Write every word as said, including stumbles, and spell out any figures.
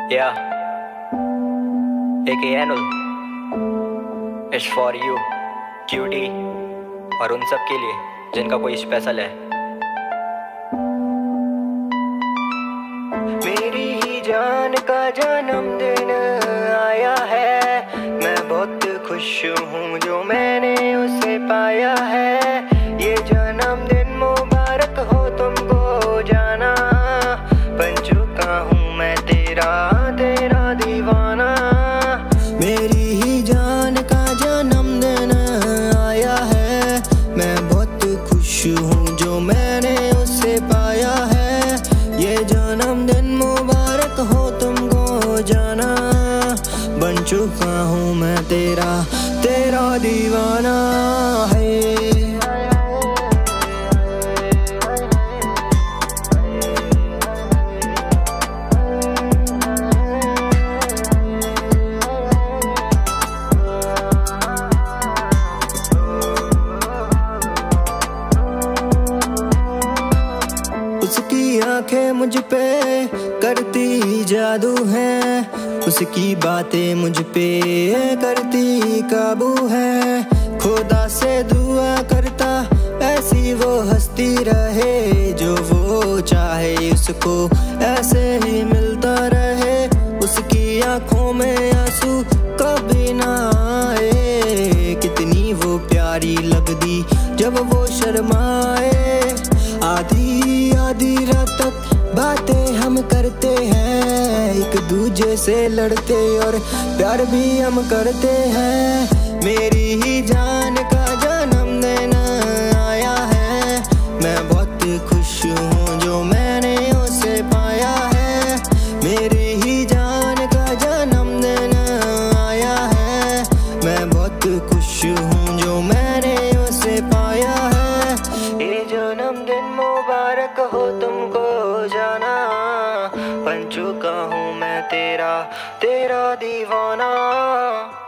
Yeah, A K Anul, it's for you, cutie, और उन सब के लिए जिनका कोई स्पेशल है। मेरी ही जान का जन्मदिन आया है, मैं बहुत खुश हूँ जो मैंने उसे पाया है। ये जन्मदिन मुबारक हो तुमको जाना, बन चुका हूँ मैं तेरा तेरा दीवाना। मेरी ही जान का जन्मदिन आया है, मैं बहुत खुश हूँ जो मैंने उसे पाया है। ये जन्मदिन मुबारक हो तुमको जाना, बन चुका हूँ मैं तेरा तेरा दीवाना है। उसकी आंखें मुझ पे करती जादू है, उसकी बातें मुझ पे करती काबू है। खुदा से दुआ करता ऐसी वो हंसती रहे, जो वो चाहे उसको ऐसे ही मिलता रहे। उसकी आंखों में आंसू कभी ना आए, कितनी वो प्यारी लगती जब वो शर्माए। आधी आधी रात तक बातें हम करते हैं, एक दूजे से लड़ते और प्यार भी हम करते हैं। मेरी ही जान का जन्मदिन आया है, मैं बहुत खुश हूँ जो मैंने उसे पाया है। मेरी ही जान का जन्मदिन आया है, मैं बहुत खुश हूँ जो मैंने उसे पाया है। ये जन्मदिन मुबारक हो तुमको जाना, बन चुका हूँ मैं तेरा तेरा दीवाना।